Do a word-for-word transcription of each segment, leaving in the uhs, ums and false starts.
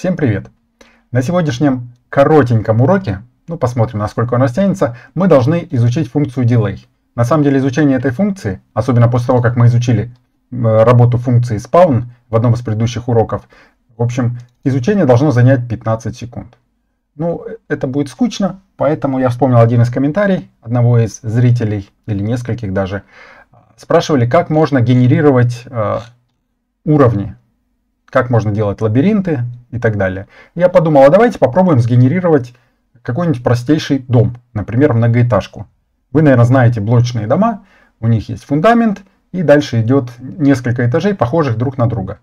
Всем привет! На сегодняшнем коротеньком уроке, ну посмотрим, насколько он растянется, мы должны изучить функцию delay. На самом деле изучение этой функции, особенно после того, как мы изучили работу функции spawn в одном из предыдущих уроков, в общем, изучение должно занять пятнадцать секунд. Ну, это будет скучно, поэтому я вспомнил один из комментариев одного из зрителей, или нескольких даже, спрашивали, как можно генерировать э, уровни, как можно делать лабиринты и так далее. Я подумал, а давайте попробуем сгенерировать какой-нибудь простейший дом, например, многоэтажку. Вы, наверное, знаете блочные дома, у них есть фундамент, и дальше идет несколько этажей, похожих друг на друга.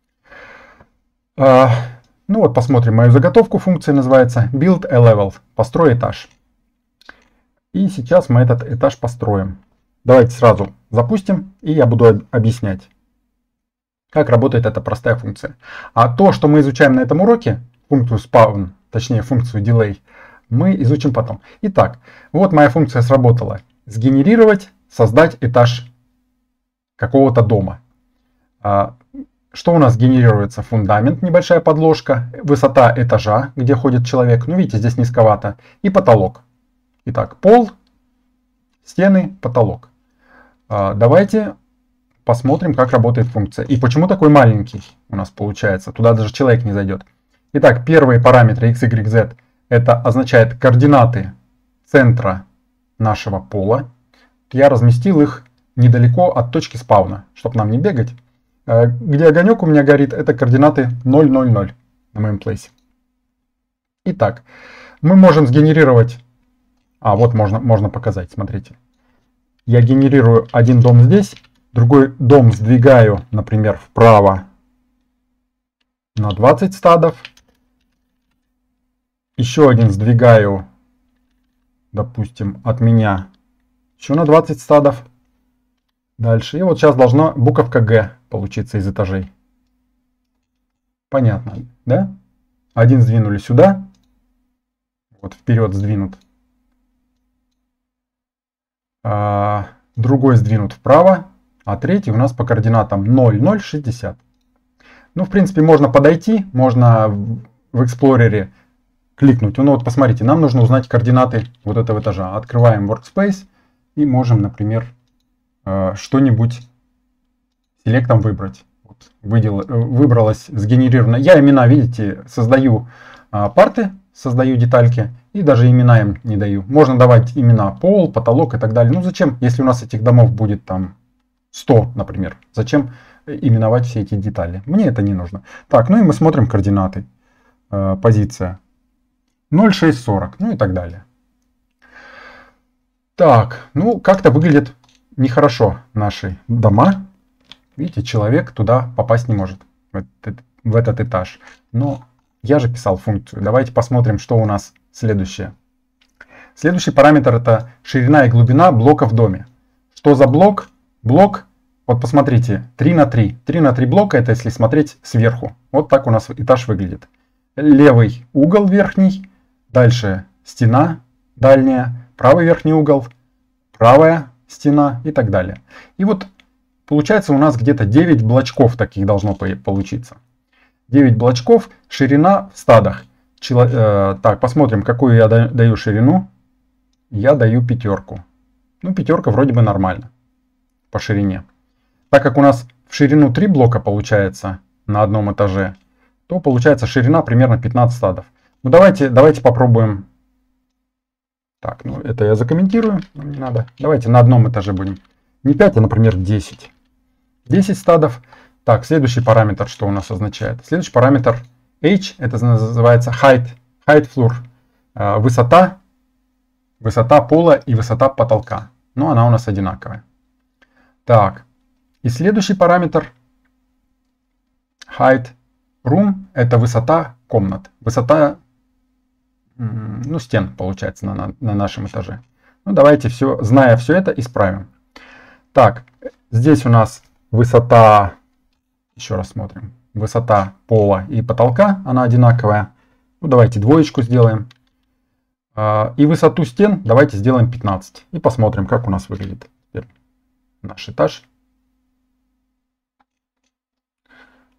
А, ну вот, посмотрим мою заготовку. Функция называется build a level, построй этаж. И сейчас мы этот этаж построим. Давайте сразу запустим, и я буду объяснять, как работает эта простая функция. А то, что мы изучаем на этом уроке, функцию spawn, точнее функцию delay, мы изучим потом. Итак, вот моя функция сработала. Сгенерировать, создать этаж какого-то дома. Что у нас генерируется? Фундамент, небольшая подложка, высота этажа, где ходит человек. Ну, видите, здесь низковато. И потолок. Итак, пол, стены, потолок. Давайте посмотрим, как работает функция. И почему такой маленький у нас получается. Туда даже человек не зайдет. Итак, первые параметры x, y, z. Это означает координаты центра нашего пола. Я разместил их недалеко от точки спауна, чтобы нам не бегать. Где огонек у меня горит, это координаты ноль, ноль, ноль на моем плейсе. Итак, мы можем сгенерировать... А, вот можно, можно показать, смотрите. Я генерирую один дом здесь, другой дом сдвигаю, например, вправо на двадцать стадов. Еще один сдвигаю, допустим, от меня еще на двадцать стадов. Дальше. И вот сейчас должна буковка Г получиться из этажей. Понятно, да? Один сдвинули сюда. Вот вперед сдвинут. А, другой сдвинут вправо. А третий у нас по координатам ноль, ноль, шестьдесят. Ну, в принципе, можно подойти. Можно в Explorer кликнуть. Ну вот посмотрите, нам нужно узнать координаты вот этого этажа. Открываем Workspace и можем, например, что-нибудь селектом выбрать. Вот, выдел, выбралось сгенерировано. Я имена, видите, создаю а, парты, создаю детальки и даже имена им не даю. Можно давать имена пол, потолок и так далее. Ну зачем, если у нас этих домов будет там сто, например, зачем именовать все эти детали? Мне это не нужно. Так, ну и мы смотрим координаты. Э, позиция ноль, шесть, сорок, ну и так далее. Так, ну как-то выглядит нехорошо наши дома. Видите, человек туда попасть не может, в этот, в этот этаж. Но я же писал функцию. Давайте посмотрим, что у нас следующее. Следующий параметр — это ширина и глубина блока в доме. Что за блок? Блок, вот посмотрите, три на три. три на три блока — это если смотреть сверху. Вот так у нас этаж выглядит. Левый угол верхний, дальше стена дальняя, правый верхний угол, правая стена и так далее. И вот получается у нас где-то девять блочков таких должно получиться. девять блочков, ширина в стадах. Чело, э, так, посмотрим, какую я даю ширину. Я даю пятерку. Ну, пятерка вроде бы нормально по ширине. Так как у нас в ширину три блока получается на одном этаже, то получается ширина примерно пятнадцать стадов. Ну, давайте, давайте попробуем. Так, ну это я закомментирую, не надо. Давайте на одном этаже будем. Не пять, а, например, десять. десять стадов. Так, следующий параметр, что у нас означает? Следующий параметр H, это называется height, height floor. Высота, высота пола и высота потолка. Но она у нас одинаковая. Так, и следующий параметр height room, это высота комнат. Высота... ну, стен, получается, на, на, на нашем этаже. Ну, давайте все, зная все это, исправим. Так, здесь у нас высота, еще раз смотрим, высота пола и потолка, она одинаковая. Ну, давайте двоечку сделаем. И высоту стен давайте сделаем пятнадцать. И посмотрим, как у нас выглядит теперь наш этаж.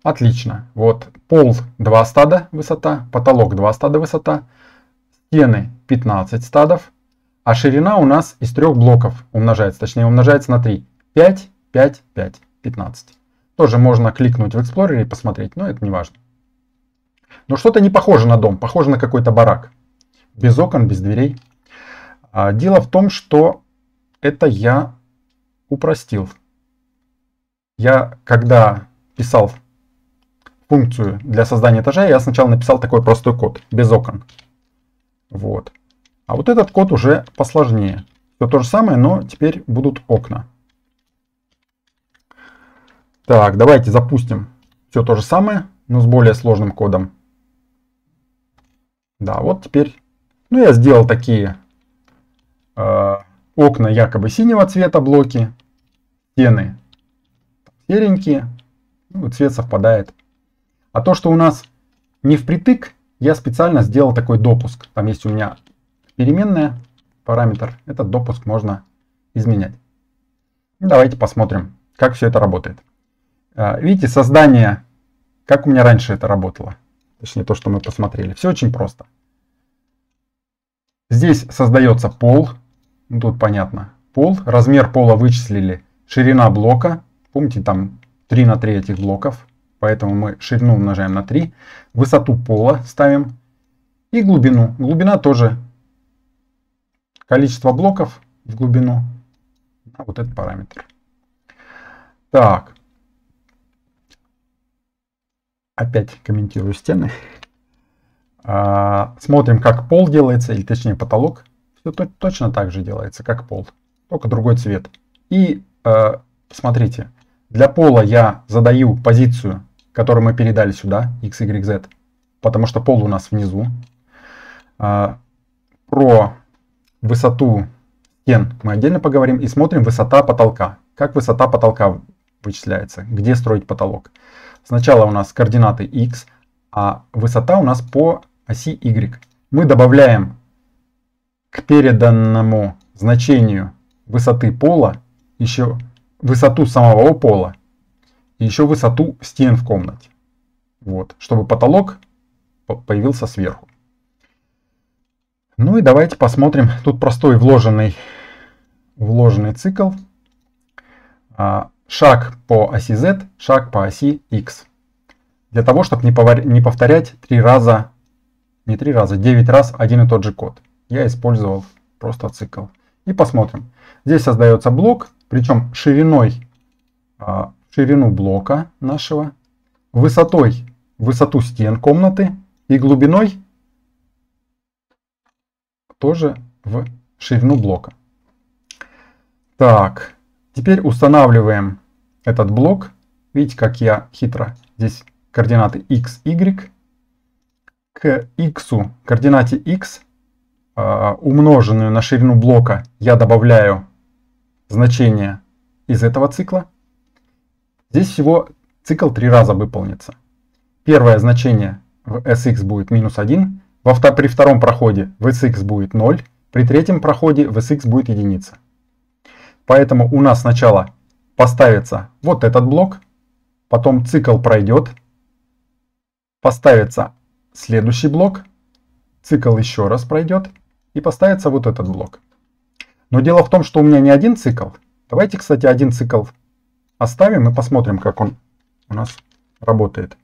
Отлично. Вот пол два стада высота, потолок два стада высота, стены пятнадцать стадов, а ширина у нас из трех блоков умножается, точнее умножается на три. пять, пять, пять, пятнадцать. Тоже можно кликнуть в Explorer и посмотреть, но это не важно. Но что-то не похоже на дом, похоже на какой-то барак. Без окон, без дверей. А дело в том, что это я упростил. Я, когда писал функцию для создания этажа, я сначала написал такой простой код, без окон. Вот. А вот этот код уже посложнее. Все то же самое, но теперь будут окна. Так, давайте запустим все то же самое, но с более сложным кодом. Да, вот теперь, ну я сделал такие э, окна якобы синего цвета блоки, стены серенькие, ну, цвет совпадает. А то, что у нас не впритык, я специально сделал такой допуск. Там есть у меня переменная, параметр, этот допуск можно изменять. Давайте посмотрим, как все это работает. Видите, создание, как у меня раньше это работало. Точнее, то, что мы посмотрели. Все очень просто. Здесь создается пол. Тут понятно. Пол. Размер пола вычислили. Ширина блока. Помните, там три на три этих блоков. Поэтому мы ширину умножаем на три. Высоту пола ставим. И глубину. Глубина тоже. Количество блоков в глубину. А вот этот параметр. Так. Опять комментирую стены. А, смотрим, как пол делается, или точнее потолок. Все то, точно так же делается, как пол, только другой цвет. И а, смотрите, для пола я задаю позицию, которую мы передали сюда, x, y, z, потому что пол у нас внизу. А, про высоту стен мы отдельно поговорим и смотрим высота потолка. Как высота потолка вычисляется, где строить потолок. Сначала у нас координаты x, а высота у нас по оси y. Мы добавляем к переданному значению высоты пола еще высоту самого пола и еще высоту стен в комнате. Вот, чтобы потолок появился сверху. Ну и давайте посмотрим. Тут простой вложенный, вложенный цикл. Шаг по оси z, шаг по оси x. Для того, чтобы не повторять три раза, не три раза, девять раз один и тот же код. Я использовал просто цикл. И посмотрим. Здесь создается блок, причем шириной, ширину блока нашего, высотой, высоту стен комнаты и глубиной тоже в ширину блока. Так. Теперь устанавливаем этот блок. Видите, как я хитро. Здесь координаты x, y. К x, координате x, умноженную на ширину блока, я добавляю значение из этого цикла. Здесь всего цикл три раза выполнится. Первое значение в sx будет минус один. Во втор- при втором проходе в sx будет ноль. При третьем проходе в sx будет единица. Поэтому у нас сначала поставится вот этот блок, потом цикл пройдет, поставится следующий блок, цикл еще раз пройдет и поставится вот этот блок. Но дело в том, что у меня не один цикл. Давайте, кстати, один цикл оставим и посмотрим, как он у нас работает.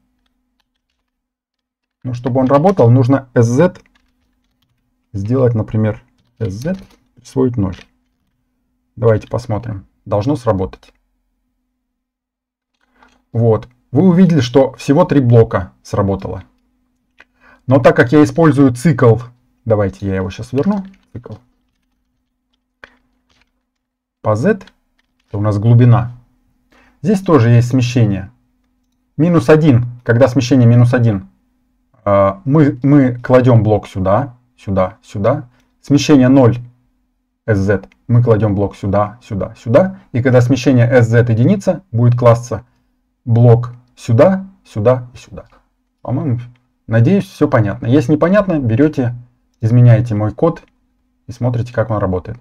Ну, чтобы он работал, нужно sz сделать, например, sz присвоить ноль. Давайте посмотрим. Должно сработать. Вот. Вы увидели, что всего три блока сработало. Но так как я использую цикл, давайте я его сейчас верну. Цикл. По z, это у нас глубина. Здесь тоже есть смещение. Минус один, когда смещение минус один, мы, мы кладем блок сюда, сюда, сюда. Смещение ноль. sz, мы кладем блок сюда, сюда, сюда. И когда смещение sz единица, будет класться блок сюда, сюда и сюда. По-моему, надеюсь, все понятно. Если непонятно, берете, изменяете мой код и смотрите, как он работает.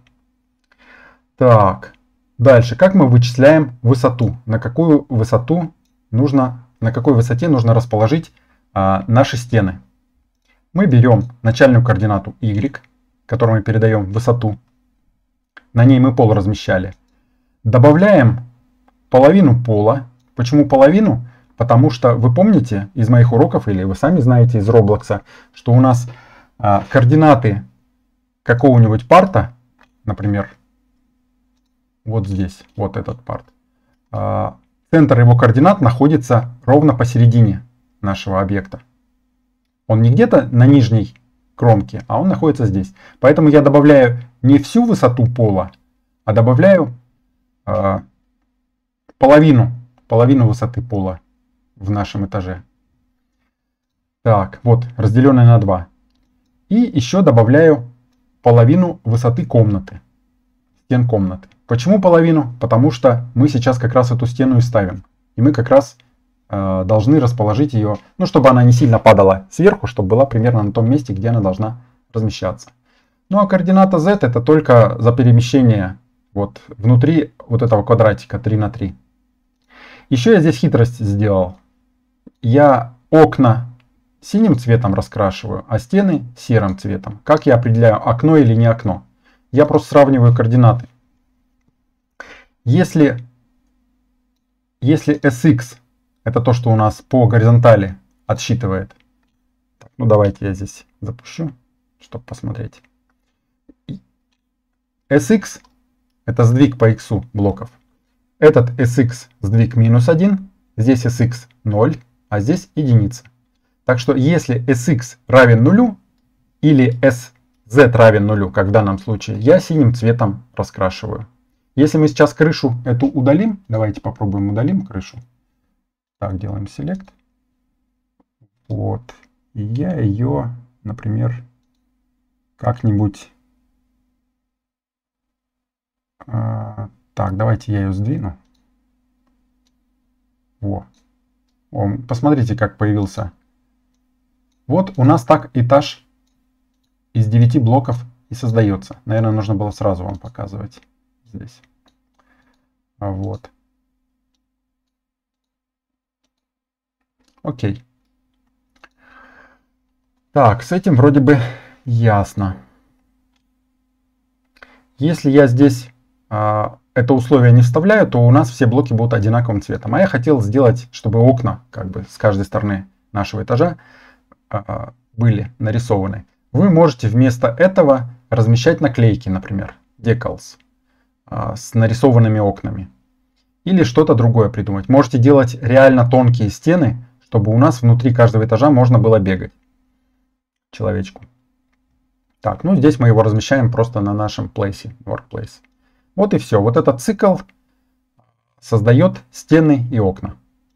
Так, дальше. Как мы вычисляем высоту? На какую высоту нужно на какой высоте нужно расположить а, наши стены. Мы берем начальную координату y, которой мы передаем высоту. На ней мы пол размещали. Добавляем половину пола. Почему половину? Потому что вы помните из моих уроков, или вы сами знаете из Roblox, что у нас а, координаты какого-нибудь парта, например, вот здесь, вот этот парт, а, центр его координат находится ровно посередине нашего объекта. Он не где-то на нижней кромке, а он находится здесь. Поэтому я добавляю не всю высоту пола, а добавляю э, половину, половину высоты пола в нашем этаже. Так, вот, разделенное на два. И еще добавляю половину высоты комнаты, стен комнаты. Почему половину? Потому что мы сейчас как раз эту стену и ставим. И мы как раз э, должны расположить ее, ну, чтобы она не сильно падала сверху, чтобы была примерно на том месте, где она должна размещаться. Ну, а координата z это только за перемещение вот внутри вот этого квадратика три на три. Еще я здесь хитрость сделал. Я окна синим цветом раскрашиваю, а стены серым цветом. Как я определяю, окно или не окно? Я просто сравниваю координаты. Если, если эс икс это то, что у нас по горизонтали отсчитывает. Так, ну давайте я здесь запущу, чтобы посмотреть. эс икс это сдвиг по x блоков. Этот эс икс сдвиг минус один, здесь эс икс ноль, а здесь единица. Так что если эс икс равен нулю или эс зет равен нулю, как в данном случае, я синим цветом раскрашиваю. Если мы сейчас крышу эту удалим, давайте попробуем удалим крышу. Так, делаем select. Вот. И я ее, например, как-нибудь... А, так, давайте я ее сдвину. Во. О, посмотрите, как появился. Вот у нас так этаж из девяти блоков и создается. Наверное, нужно было сразу вам показывать здесь. А вот. Окей. Так, с этим вроде бы ясно. Если я здесь а, это условие не вставляю, то у нас все блоки будут одинаковым цветом. А я хотел сделать, чтобы окна как бы с каждой стороны нашего этажа а, были нарисованы. Вы можете вместо этого размещать наклейки, например, decals, а, с нарисованными окнами. Или что-то другое придумать. Можете делать реально тонкие стены, чтобы у нас внутри каждого этажа можно было бегать человечку. Так, ну здесь мы его размещаем просто на нашем place, workplace. Вот и все. Вот этот цикл создает стены и окна.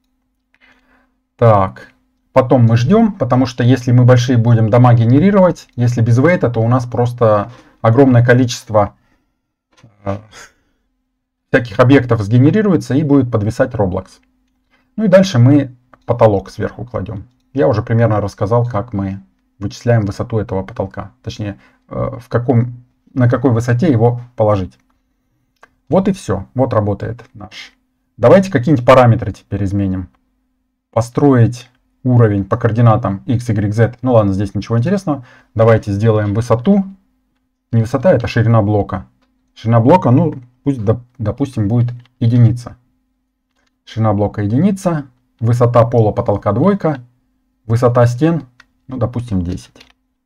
Так, потом мы ждем, потому что если мы большие будем дома генерировать, если без вейта, то у нас просто огромное количество э, всяких объектов сгенерируется и будет подвисать Roblox. Ну и дальше мы потолок сверху кладем. Я уже примерно рассказал, как мы вычисляем высоту этого потолка. Точнее, в каком, на какой высоте его положить. Вот и все. Вот работает наш. Давайте какие-нибудь параметры теперь изменим. Построить уровень по координатам x, y, z. Ну ладно, здесь ничего интересного. Давайте сделаем высоту. Не высота, это ширина блока. Ширина блока, ну, пусть, допустим, будет единица. Ширина блока единица. Высота пола потолка двойка. Высота стен, ну, допустим, десять.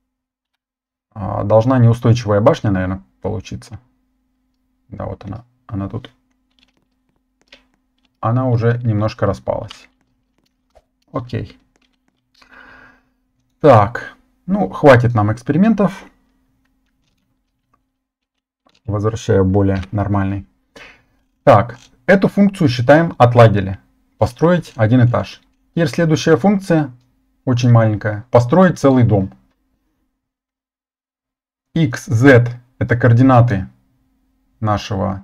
Должна неустойчивая башня, наверное, получиться. Да, вот она. Она тут. Она уже немножко распалась. Окей. Так. Ну, хватит нам экспериментов. Возвращаю более нормальный. Так. Эту функцию считаем отладили. Построить один этаж. Теперь следующая функция, очень маленькая. Построить целый дом. X, Z это координаты нашего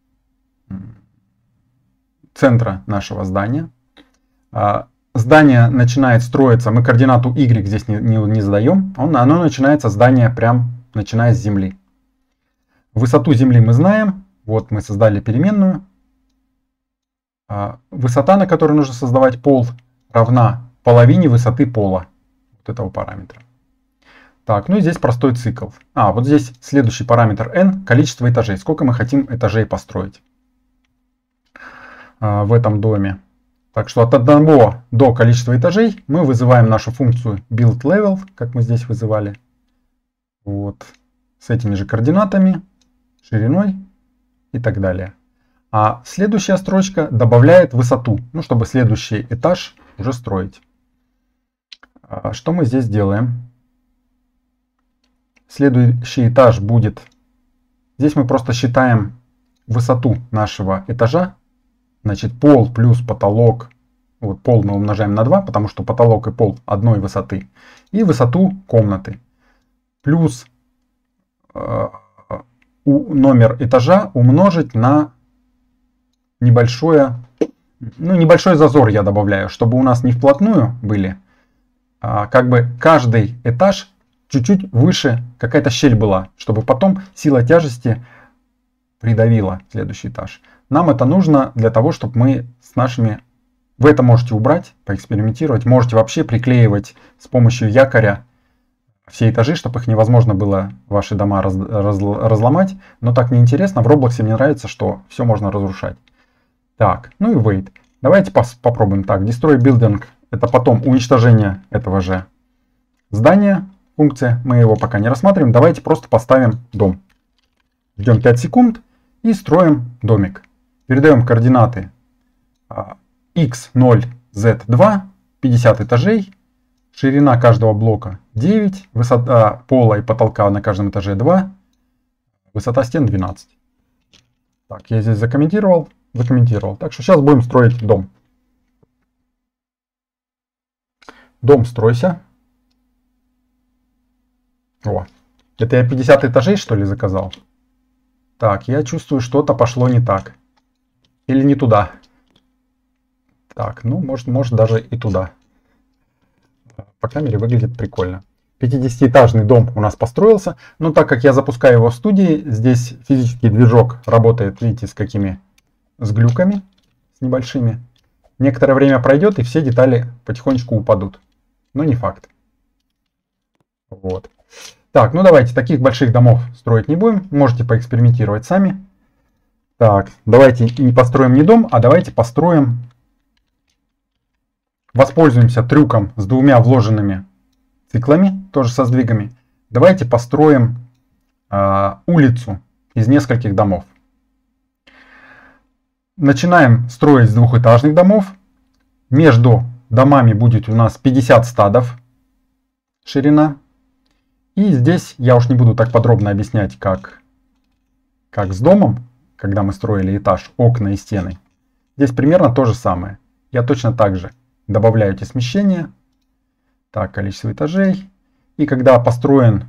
центра нашего здания. Здание начинает строиться, мы координату Y здесь не, не, не задаем, оно начинается здание прям начиная с земли. Высоту земли мы знаем, вот мы создали переменную. Высота, на которой нужно создавать пол, равна половине высоты пола вот этого параметра. Так, ну и здесь простой цикл. А, вот здесь следующий параметр n, количество этажей. Сколько мы хотим этажей построить а, в этом доме. Так что от одного до количества этажей мы вызываем нашу функцию buildLevel, как мы здесь вызывали. Вот. С этими же координатами, шириной и так далее. А следующая строчка добавляет высоту, ну, чтобы следующий этаж уже строить. А, что мы здесь делаем? Следующий этаж будет... Здесь мы просто считаем высоту нашего этажа. Значит, пол плюс потолок. Вот пол мы умножаем на два, потому что потолок и пол одной высоты. И высоту комнаты. Плюс э, номер этажа умножить на небольшое... Ну, небольшой зазор я добавляю, чтобы у нас не вплотную были. А как бы каждый этаж чуть-чуть выше какая-то щель была, чтобы потом сила тяжести придавила следующий этаж. Нам это нужно для того, чтобы мы с нашими... Вы это можете убрать, поэкспериментировать. Можете вообще приклеивать с помощью якоря все этажи, чтобы их невозможно было ваши дома раз, раз, разломать. Но так неинтересно. В Roblox мне нравится, что все можно разрушать. Так, ну и wait. Давайте пос попробуем так. Destroy building — это потом уничтожение этого же здания. Функция, мы его пока не рассматриваем. Давайте просто поставим дом. Ждем пять секунд и строим домик. Передаем координаты икс ноль зет два, пятьдесят этажей. Ширина каждого блока девять. Высота пола и потолка на каждом этаже два. Высота стен двенадцать. Так, я здесь закомментировал. Закомментировал. Так что сейчас будем строить дом. Дом, стройся. О, это я пятьдесят этажей, что ли, заказал? Так, я чувствую, что-то пошло не так. Или не туда. Так, ну, может, может даже и туда. По камере выглядит прикольно. пятидесятиэтажный дом у нас построился. Но так как я запускаю его в студии, здесь физический движок работает, видите, с какими? С глюками, с небольшими. Некоторое время пройдет, и все детали потихонечку упадут. Но не факт. Вот. Так, ну давайте, таких больших домов строить не будем. Можете поэкспериментировать сами. Так, давайте не построим не дом, а давайте построим... Воспользуемся трюком с двумя вложенными циклами, тоже со сдвигами. Давайте построим э, улицу из нескольких домов. Начинаем строить с двухэтажных домов. Между домами будет у нас пятьдесят стадов ширина. И здесь я уж не буду так подробно объяснять, как, как с домом, когда мы строили этаж, окна и стены. Здесь примерно то же самое. Я точно так же добавляю эти смещения. Так, количество этажей. И когда построен...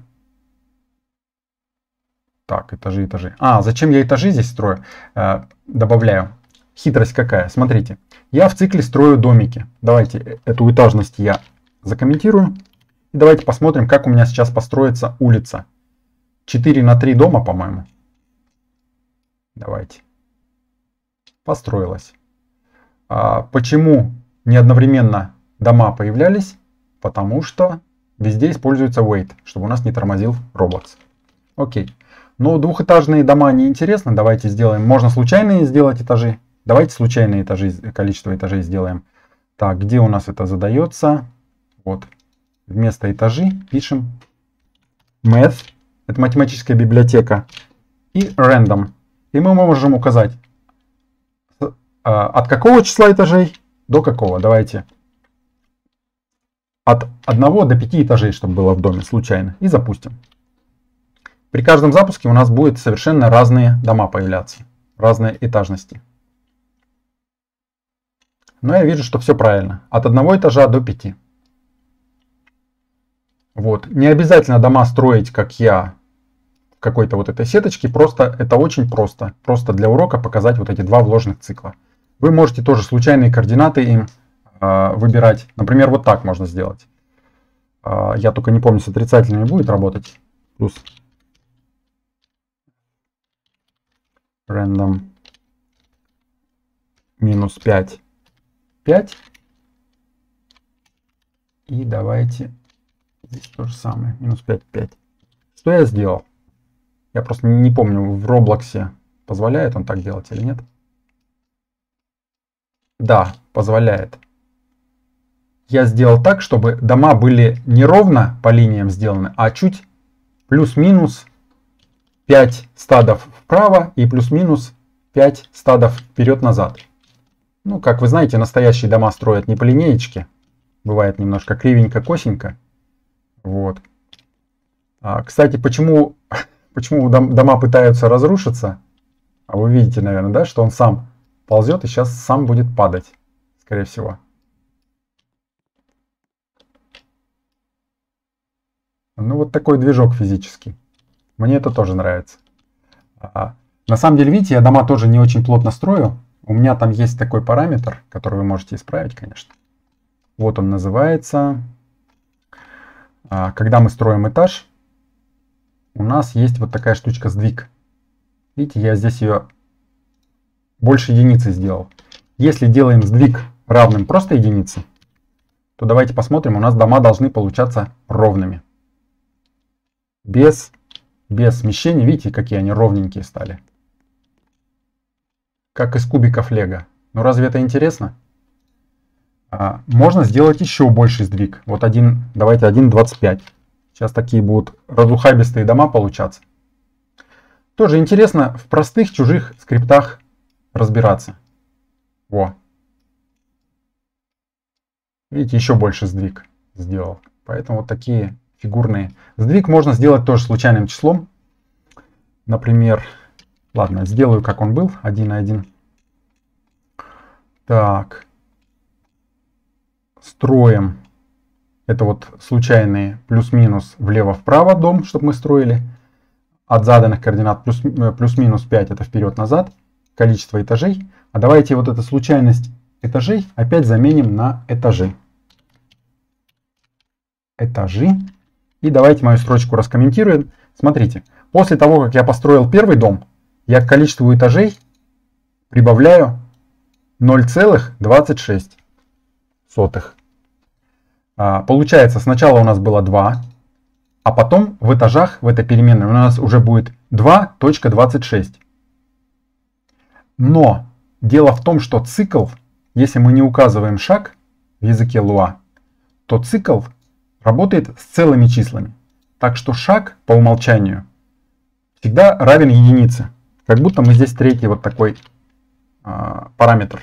Так, этажи, этажи. А, зачем я этажи здесь строю? Э, добавляю. Хитрость какая? Смотрите. Я в цикле строю домики. Давайте эту этажность я закомментирую. И давайте посмотрим, как у меня сейчас построится улица. четыре на три дома, по-моему. Давайте. Построилась. А почему не одновременно дома появлялись? Потому что везде используется wait, чтобы у нас не тормозил Roblox. Окей. Но двухэтажные дома не интересны. Давайте сделаем. Можно случайные сделать этажи. Давайте случайные этажи, количество этажей сделаем. Так, где у нас это задается? Вот. Вместо этажи пишем math. Это математическая библиотека. И random. И мы можем указать, от какого числа этажей до какого. Давайте от одного до пяти этажей, чтобы было в доме случайно. И запустим. При каждом запуске у нас будут совершенно разные дома появляться. Разные этажности. Но я вижу, что все правильно. От одного этажа до пяти. Вот. Не обязательно дома строить, как я, в какой-то вот этой сеточке. Просто это очень просто. Просто для урока показать вот эти два вложенных цикла. Вы можете тоже случайные координаты им э, выбирать. Например, вот так можно сделать. Э, я только не помню, с отрицательными будет работать. Плюс random минус пять. пять. И давайте здесь то же самое. Минус пять, пять. Что я сделал? Я просто не помню, в Роблоксе позволяет он так делать или нет. Да, позволяет. Я сделал так, чтобы дома были не ровно по линиям сделаны, а чуть плюс-минус пять стадов вправо и плюс-минус пять стадов вперед-назад. Ну, как вы знаете, настоящие дома строят не по линеечке. Бывает немножко кривенько-косенько. Вот. А, кстати, почему, почему дома пытаются разрушиться? А вы видите, наверное, да, что он сам ползет и сейчас сам будет падать, скорее всего. Ну, вот такой движок физический. Мне это тоже нравится. А, на самом деле, видите, я дома тоже не очень плотно строю. У меня там есть такой параметр, который вы можете исправить, конечно. Вот он называется. А, когда мы строим этаж, у нас есть вот такая штучка сдвиг. Видите, я здесь ее больше единицы сделал. Если делаем сдвиг равным просто единице, то давайте посмотрим, у нас дома должны получаться ровными. Без, без смещения, видите, какие они ровненькие стали. Как из кубиков лего. Ну разве это интересно? А, можно сделать еще больший сдвиг. Вот один, давайте один двадцать пять. Сейчас такие будут разухабистые дома получаться. Тоже интересно в простых чужих скриптах разбираться. Во. Видите, еще больше сдвиг сделал. Поэтому вот такие фигурные. Сдвиг можно сделать тоже случайным числом. Например, ладно, сделаю, как он был, один на один. Так. Строим. Это вот случайные плюс-минус влево-вправо дом, чтобы мы строили. От заданных координат плюс-минус пять это вперед-назад. Количество этажей. А давайте вот эту случайность этажей опять заменим на этажи. Этажи. И давайте мою строчку раскомментируем. Смотрите, после того, как я построил первый дом, я к количеству этажей прибавляю ноль целых двадцать шесть сотых. А, получается, сначала у нас было два, а потом в этажах, в этой переменной, у нас уже будет два точка двадцать шесть. Но дело в том, что цикл, если мы не указываем шаг в языке Lua, то цикл работает с целыми числами. Так что шаг по умолчанию всегда равен единице. Как будто мы здесь третий вот такой а, параметр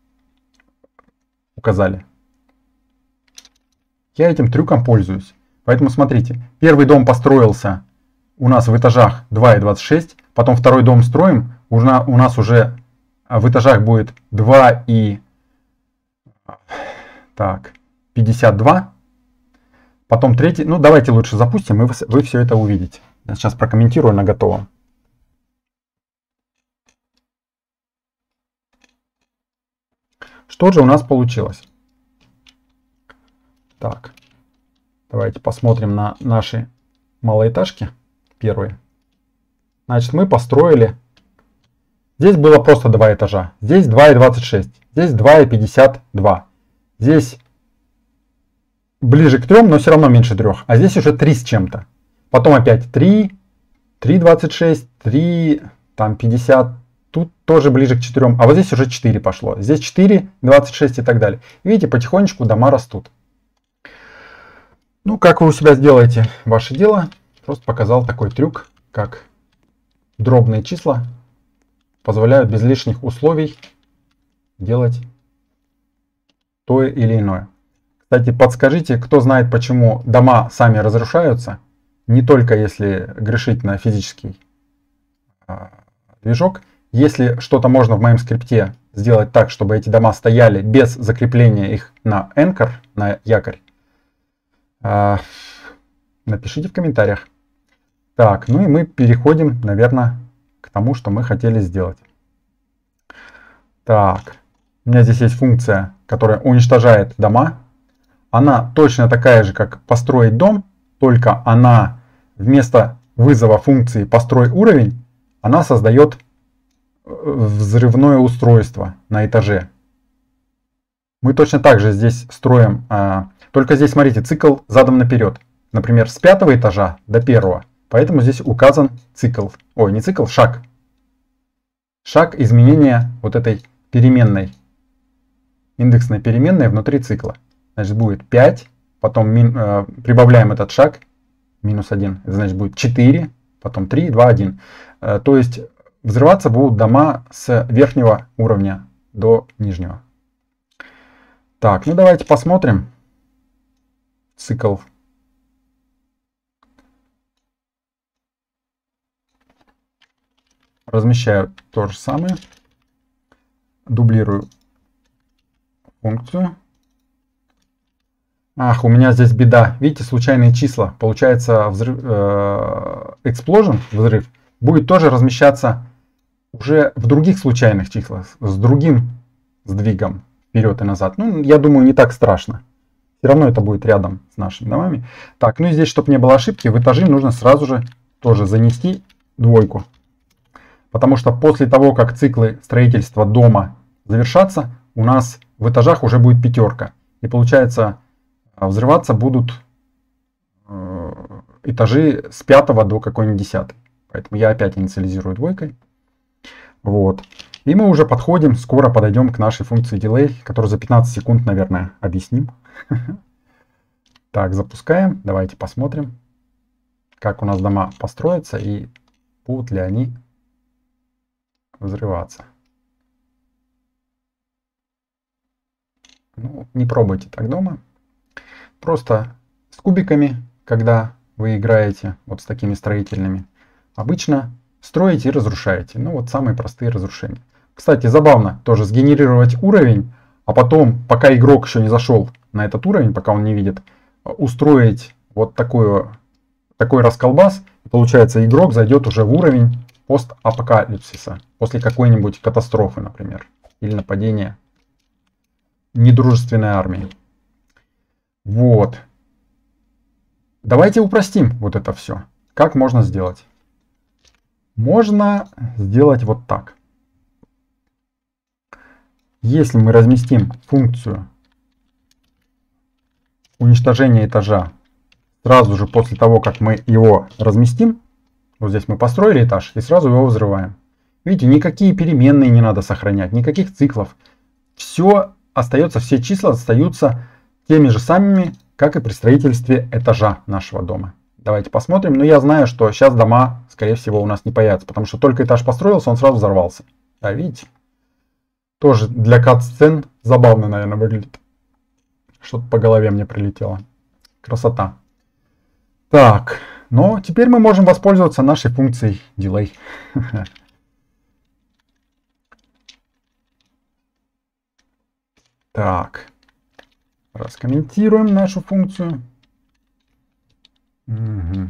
указали. Я этим трюком пользуюсь. Поэтому смотрите, первый дом построился у нас в этажах два и двадцать шесть. Потом второй дом строим, у нас уже в этажах будет два и так, пятьдесят два. Потом третий. Ну, давайте лучше запустим, и вы, вы все это увидите. Я сейчас прокомментирую на готовом. Что же у нас получилось? Так, давайте посмотрим на наши малоэтажки первые. Значит, мы построили. Здесь было просто два этажа. Здесь два и двадцать шесть. Здесь два и пятьдесят два. Здесь ближе к трем, но все равно меньше трех. А здесь уже три с чем-то. Потом опять три, три двадцать шесть, три, там пятьдесят. Тут тоже ближе к четырем. А вот здесь уже четыре пошло. Здесь четыре, двадцать шесть и так далее. Видите, потихонечку дома растут. Ну, как вы у себя сделаете, ваше дело. Просто показал такой трюк, как дробные числа позволяют без лишних условий делать то или иное. Кстати, подскажите, кто знает, почему дома сами разрушаются, не только если грешить на физический а, движок. Если что-то можно в моем скрипте сделать так, чтобы эти дома стояли без закрепления их на anchor, на якорь, а, напишите в комментариях. Так, ну и мы переходим, наверное, к тому, что мы хотели сделать. Так, у меня здесь есть функция, которая уничтожает дома. Она точно такая же, как построить дом, только она вместо вызова функции построй уровень, она создает взрывное устройство на этаже. Мы точно так же здесь строим а, Только здесь, смотрите, цикл задан наперед. Например, с пятого этажа до первого. Поэтому здесь указан цикл. Ой, не цикл, шаг. Шаг изменения вот этой переменной. Индексной переменной внутри цикла. Значит, будет пять. Потом мин, э, прибавляем этот шаг. Минус один. Это значит будет четыре. Потом три, два, один. Э, то есть взрываться будут дома с верхнего уровня до нижнего. Так, ну давайте посмотрим. Цикл. Размещаю то же самое. Дублирую функцию. Ах, у меня здесь беда. Видите, случайные числа. Получается, взрыв, э, explosion, взрыв, будет тоже размещаться уже в других случайных числах, с другим сдвигом вперед и назад. Ну, я думаю, не так страшно. Все равно это будет рядом с нашими домами. Так, ну и здесь, чтобы не было ошибки, в этажи нужно сразу же тоже занести двойку. Потому что после того, как циклы строительства дома завершатся, у нас в этажах уже будет пятерка. И получается, взрываться будут этажи с пятого до какой-нибудь десятой. Поэтому я опять инициализирую двойкой. Вот. И мы уже подходим, скоро подойдем к нашей функции delay, которую за пятнадцать секунд, наверное, объясним. Так, запускаем. Давайте посмотрим, как у нас дома построятся и будут ли они взрываться. Ну, не пробуйте так дома. Просто с кубиками, когда вы играете вот с такими строительными, обычно строите и разрушаете. Ну вот самые простые разрушения. Кстати, забавно тоже сгенерировать уровень, а потом, пока игрок еще не зашел на этот уровень, пока он не видит, устроить вот такую, такой расколбас. И получается, игрок зайдет уже в уровень постапокалипсиса, после какой-нибудь катастрофы, например, или нападения недружественной армии. Вот. Давайте упростим вот это все. Как можно сделать? Можно сделать вот так. Если мы разместим функцию уничтожения этажа сразу же после того, как мы его разместим, вот здесь мы построили этаж и сразу его взрываем. Видите, никакие переменные не надо сохранять, никаких циклов. Все остается, все числа остаются теми же самыми, как и при строительстве этажа нашего дома. Давайте посмотрим. Но я знаю, что сейчас дома, скорее всего, у нас не появятся, потому что только этаж построился, он сразу взорвался. Да, видите? Тоже для кат-сцен забавно, наверное, выглядит. Что-то по голове мне прилетело. Красота. Так, но теперь мы можем воспользоваться нашей функцией delay. Так, раскомментируем нашу функцию. Угу.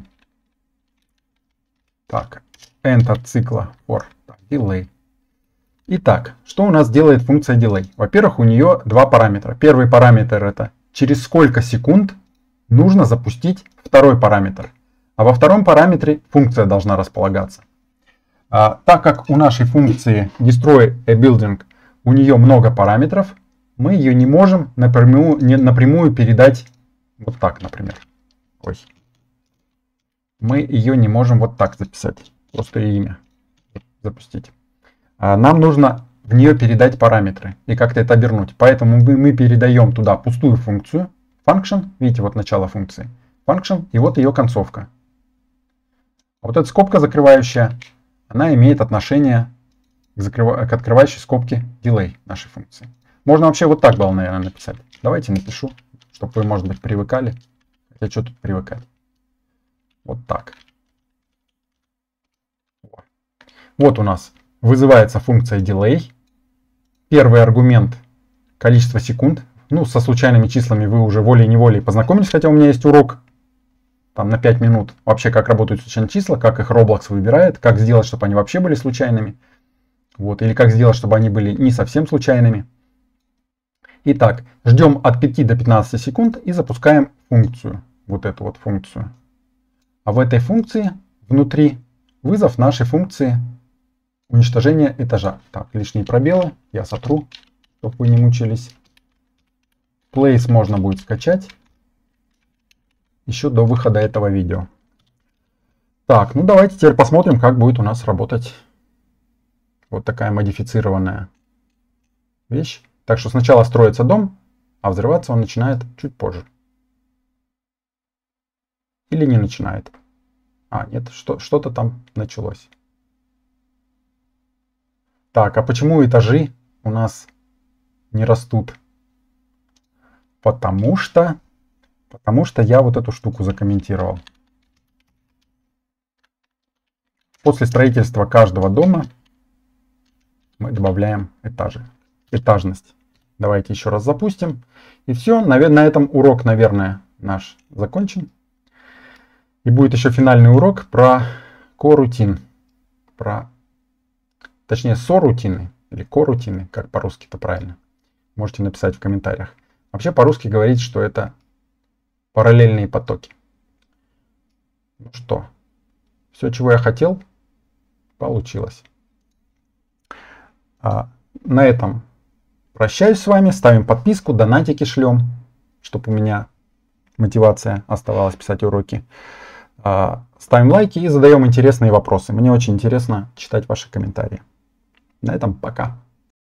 Так, enter цикла for delay. Итак, что у нас делает функция delay? Во-первых, у нее два параметра. Первый параметр — это через сколько секунд нужно запустить второй параметр. А во втором параметре функция должна располагаться. А, так как у нашей функции destroy a building у нее много параметров, мы ее не можем напрямую, не, напрямую передать вот так, например. Ой. Мы ее не можем вот так записать. Просто имя запустить. А нам нужно в нее передать параметры и как-то это обернуть. Поэтому мы, мы передаем туда пустую функцию. Function. Видите, вот начало функции. Function. И вот ее концовка. А вот эта скобка закрывающая, она имеет отношение к, закрыв... к открывающей скобке delay нашей функции. Можно вообще вот так было, наверное, написать. Давайте напишу, чтобы вы, может быть, привыкали. Хотя что тут привыкать? Вот так. Вот у нас вызывается функция delay. Первый аргумент — количество секунд. Ну, со случайными числами вы уже волей-неволей познакомились, хотя у меня есть урок там на пять минут. Вообще, как работают случайные числа, как их Roblox выбирает, как сделать, чтобы они вообще были случайными. Вот, или как сделать, чтобы они были не совсем случайными. Итак, ждем от пяти до пятнадцати секунд и запускаем функцию. Вот эту вот функцию. А в этой функции внутри вызов нашей функции уничтожения этажа. Так, лишние пробелы я сотру, чтобы вы не мучились. Place можно будет скачать. еще до выхода этого видео. Так, ну давайте теперь посмотрим, как будет у нас работать вот такая модифицированная вещь. Так что сначала строится дом, а взрываться он начинает чуть позже. Или не начинает. А, нет, что, что-то там началось. Так, а почему этажи у нас не растут? Потому что, потому что я вот эту штуку закомментировал. После строительства каждого дома мы добавляем этажи, этажность. Давайте еще раз запустим. И все, на этом урок, наверное, наш закончен. И будет еще финальный урок про корутин. Про, точнее, сорутины или корутины, как по-русски-то правильно. Можете написать в комментариях. Вообще по-русски говорить, что это параллельные потоки. Ну что, все, чего я хотел, получилось. А на этом прощаюсь с вами. Ставим подписку, донатики шлем, чтобы у меня мотивация оставалась писать уроки. А, ставим лайки и задаем интересные вопросы. Мне очень интересно читать ваши комментарии. На этом пока.